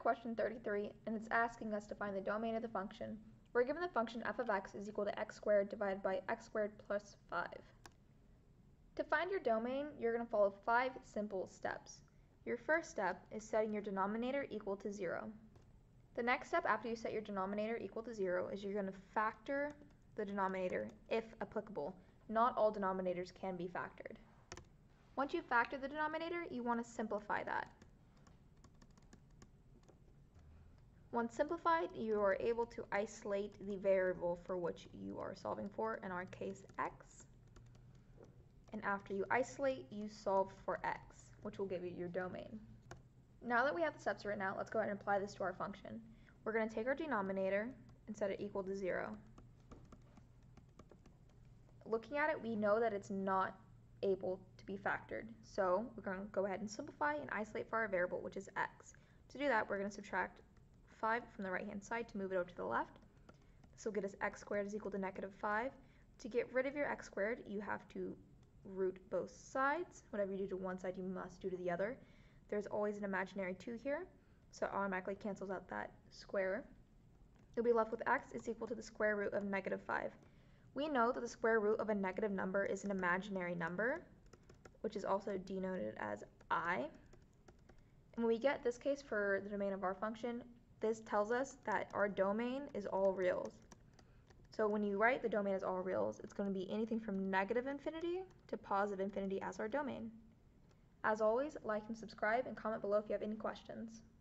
question 33, and it's asking us to find the domain of the function. We're given the function f of x is equal to x squared divided by x squared plus 5. To find your domain, you're going to follow 5 simple steps. Your first step is setting your denominator equal to 0. The next step after you set your denominator equal to 0 is you're going to factor the denominator if applicable. Not all denominators can be factored. Once you factor the denominator, you want to simplify that. Once simplified, you are able to isolate the variable for which you are solving for, in our case x. And after you isolate, you solve for x, which will give you your domain. Now that we have the steps written out, let's go ahead and apply this to our function. We're going to take our denominator and set it equal to 0. Looking at it, we know that it's not able to be factored. So we're going to go ahead and simplify and isolate for our variable, which is x. To do that, we're going to subtract 5 from the right-hand side to move it over to the left. This will get us x squared is equal to negative 5. To get rid of your x squared, you have to root both sides. Whatever you do to one side, you must do to the other. There's always an imaginary 2 here, so it automatically cancels out that square. You'll be left with x is equal to the square root of negative 5. We know that the square root of a negative number is an imaginary number, which is also denoted as I. And when we get this case for the domain of our function, this tells us that our domain is all reals. So when you write the domain as all reals, it's going to be anything from negative infinity to positive infinity as our domain. As always, like and subscribe and comment below if you have any questions.